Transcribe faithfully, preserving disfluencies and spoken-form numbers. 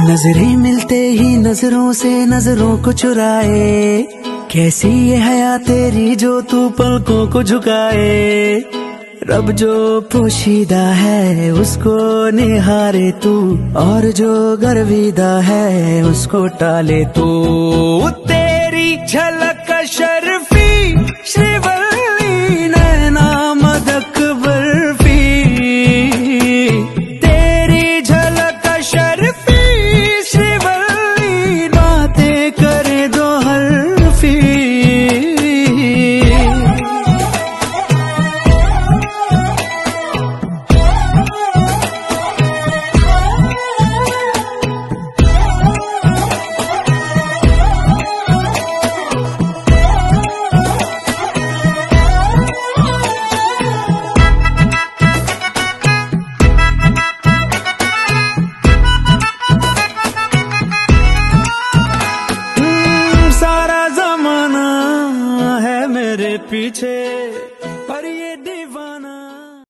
नजरें मिलते ही नजरों से नजरों को चुराए, कैसी ये हया तेरी जो तू पलकों को झुकाए। रब जो पोशीदा है उसको निहारे तू, और जो गर्विदा है उसको टाले तू। तेरी झलक शर्फी श्रीवल्ली नैना मदक बर्फी, तेरी झलक शर्फी श्रीवल्ली बातें करे दो हरफी। मेरे पीछे